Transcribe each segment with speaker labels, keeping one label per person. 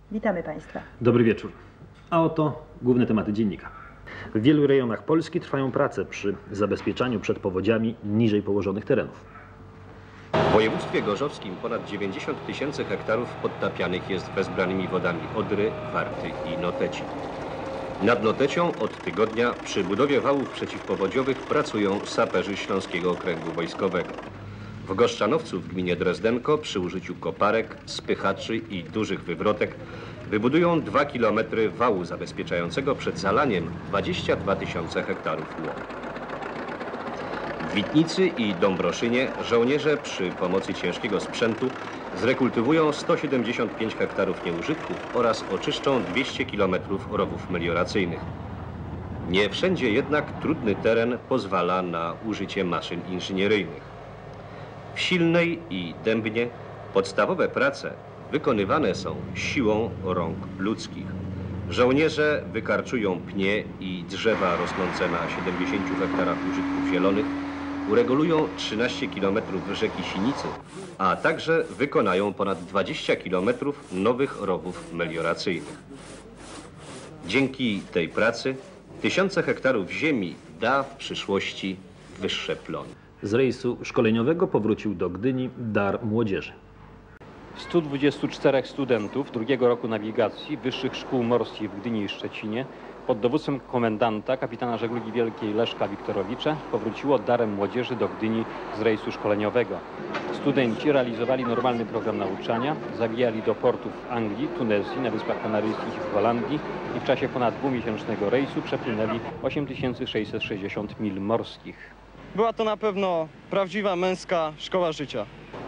Speaker 1: Witamy Państwa.
Speaker 2: Dobry wieczór. A oto główne tematy dziennika. W wielu rejonach Polski trwają prace przy zabezpieczaniu przed powodziami niżej położonych terenów.
Speaker 3: W województwie gorzowskim ponad 90 000 hektarów podtapianych jest wezbranymi wodami Odry, Warty i Noteci. Nad Notecią od tygodnia przy budowie wałów przeciwpowodziowych pracują saperzy Śląskiego Okręgu Wojskowego. W Goszczanowcu w gminie Drezdenko przy użyciu koparek, spychaczy i dużych wywrotek wybudują 2 km wału zabezpieczającego przed zalaniem 22 000 hektarów łąk. W Witnicy i Dąbroszynie żołnierze przy pomocy ciężkiego sprzętu zrekultywują 175 hektarów nieużytków oraz oczyszczą 200 km rowów melioracyjnych. Nie wszędzie jednak trudny teren pozwala na użycie maszyn inżynieryjnych. W Silnej i Dębnie podstawowe prace wykonywane są siłą rąk ludzkich. Żołnierze wykarczują pnie i drzewa rosnące na 70 hektarach użytków zielonych, uregulują 13 km rzeki Sinicy, a także wykonają ponad 20 km nowych rowów melioracyjnych. Dzięki tej pracy tysiące hektarów ziemi da w przyszłości wyższe plony.
Speaker 2: Z rejsu szkoleniowego powrócił do Gdyni dar młodzieży.
Speaker 4: 124 studentów drugiego roku nawigacji Wyższych Szkół Morskich w Gdyni i Szczecinie pod dowództwem komendanta, kapitana żeglugi wielkiej Leszka Wiktorowicza powróciło darem młodzieży do Gdyni z rejsu szkoleniowego. Studenci realizowali normalny program nauczania, zawijali do portów w Anglii, Tunezji, na Wyspach Kanaryjskich i w Holandii i w czasie ponad dwumiesięcznego rejsu przepłynęli 8660 mil morskich.
Speaker 5: Była to na pewno prawdziwa męska szkoła życia.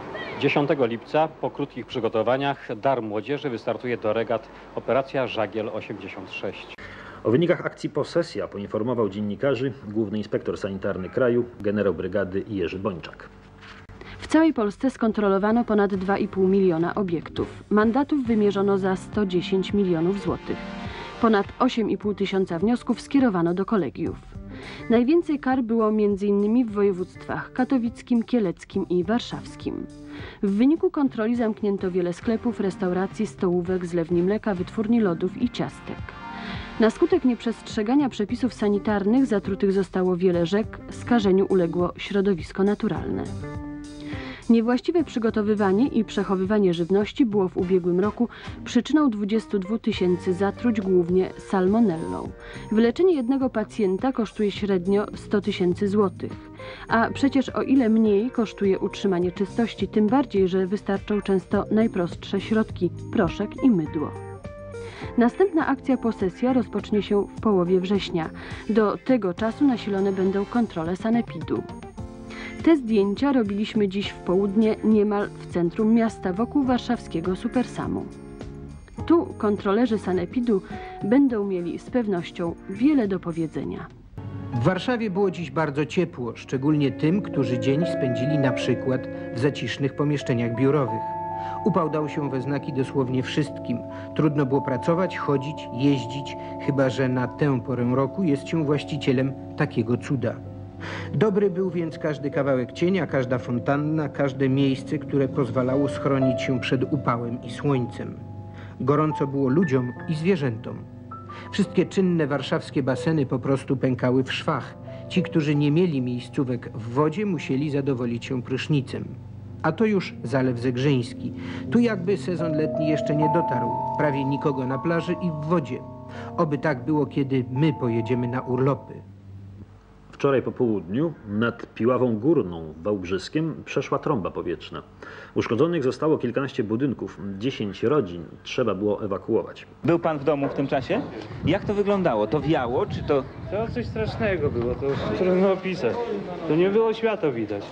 Speaker 4: 10 lipca po krótkich przygotowaniach dar młodzieży wystartuje do regat Operacja Żagiel 86.
Speaker 2: O wynikach akcji Posesja poinformował dziennikarzy główny inspektor sanitarny kraju, generał brygady Jerzy Bończak.
Speaker 6: W całej Polsce skontrolowano ponad 2,5 miliona obiektów. Mandatów wymierzono za 110 milionów złotych. Ponad 8,5 tysiąca wniosków skierowano do kolegiów. Najwięcej kar było m.in. w województwach katowickim, kieleckim i warszawskim. W wyniku kontroli zamknięto wiele sklepów, restauracji, stołówek, zlewni mleka, wytwórni lodów i ciastek. Na skutek nieprzestrzegania przepisów sanitarnych zatrutych zostało wiele rzek, skażeniu uległo środowisko naturalne. Niewłaściwe przygotowywanie i przechowywanie żywności było w ubiegłym roku przyczyną 22 000 zatruć, głównie salmonellą. Wyleczenie jednego pacjenta kosztuje średnio 100 000 złotych. A przecież o ile mniej kosztuje utrzymanie czystości, tym bardziej, że wystarczą często najprostsze środki – proszek i mydło. Następna akcja Posesja rozpocznie się w połowie września. Do tego czasu nasilone będą kontrole sanepidu. Te zdjęcia robiliśmy dziś w południe niemal w centrum miasta, wokół warszawskiego Supersamu. Tu kontrolerzy sanepidu będą mieli z pewnością wiele do powiedzenia.
Speaker 7: W Warszawie było dziś bardzo ciepło, szczególnie tym, którzy dzień spędzili na przykład w zacisznych pomieszczeniach biurowych. Upał dał się we znaki dosłownie wszystkim. Trudno było pracować, chodzić, jeździć, chyba że na tę porę roku jest się właścicielem takiego cuda. Dobry był więc każdy kawałek cienia, każda fontanna, każde miejsce, które pozwalało schronić się przed upałem i słońcem. Gorąco było ludziom i zwierzętom. Wszystkie czynne warszawskie baseny po prostu pękały w szwach. Ci, którzy nie mieli miejscówek w wodzie, musieli zadowolić się prysznicem. A to już Zalew Zegrzyński. Tu jakby sezon letni jeszcze nie dotarł. Prawie nikogo na plaży i w wodzie. Oby tak było, kiedy my pojedziemy na urlopy.
Speaker 2: Wczoraj po południu nad Piławą Górną w Wałbrzyskiem przeszła trąba powietrzna. Uszkodzonych zostało kilkanaście budynków, 10 rodzin trzeba było ewakuować.
Speaker 8: Był pan w domu w tym czasie? Jak to wyglądało? To wiało, czy to...
Speaker 9: To coś strasznego było, to trudno opisać. To nie było światła widać.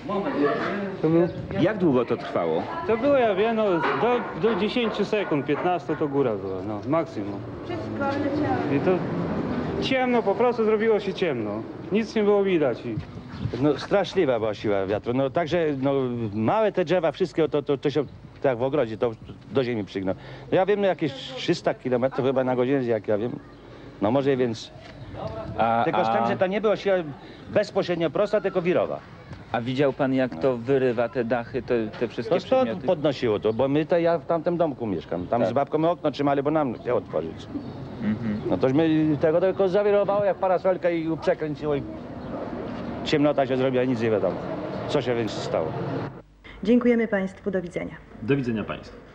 Speaker 8: Jak długo to trwało?
Speaker 9: To było, ja wiem, no, do 10 sekund, 15 to góra była, no, maksimum. I to ciemno, po prostu zrobiło się ciemno. Nic nie było widać.
Speaker 10: No, straszliwa była siła wiatru. No, także no, małe te drzewa, wszystkie to się tak w ogrodzie, to do ziemi przygnął. No, ja wiem, no, jakieś 300 km chyba na godzinę, jak ja wiem. No może więc. Tylko z tym, że to nie była siła bezpośrednio prosta, tylko wirowa.
Speaker 8: A widział pan, jak to wyrywa te dachy, te wszystkie
Speaker 10: To stąd
Speaker 8: przedmioty?
Speaker 10: podnosiło to, bo ja w tamtym domku mieszkam. Tam
Speaker 8: Tak.
Speaker 10: z babką okno trzymali, bo nam chciał otworzyć.
Speaker 8: Mhm.
Speaker 10: No tośmy tego tylko zawirowało jak parasolkę i przekręciło i ciemnota się zrobiła, nic nie wiadomo. Co się więc stało.
Speaker 1: Dziękujemy Państwu, do widzenia.
Speaker 2: Do widzenia Państwu.